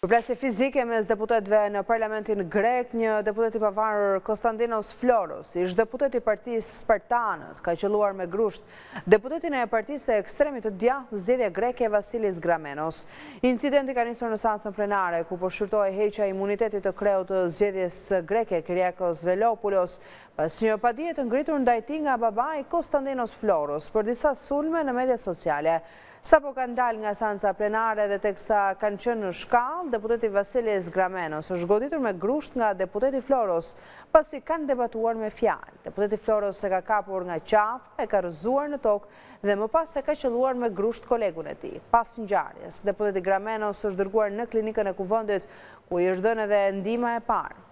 Përplasje fizike mes deputetëve në parlamentin grek, një deputet i pavarur Konstantinos Floros, ish deputet i partisë Spartanët, ka qelluar me grusht deputetin e partisë e ekstremit të djathtë zgjedhja greke Vasilis Gramenos. Incidenti ka nisur në seancën plenare, ku po shqyrtoi heqja e imunitetit të kreut të zgjedhjes greke Kyriakos Velopoulos, pas një padije të ngritur ndaj tij nga babai Konstantinos Floros për disa sulme në mediat sociale. Sa po kanë dalë nga seanca plenare dhe teksa kanë qenë në shkallë, deputeti Vasilis Gramenos është goditur me grusht nga deputeti Floros, pasi kanë debatuar me fjalë. Deputeti Floros e ka kapur nga qafa, e ka rrëzuar në tokë dhe më pas e ka qelluar me grusht kolegun e tij. Pas ngjarjes, deputeti Gramenos është dërguar në klinikën e Kuvendit, ku i është dhënë edhe ndihma e parë.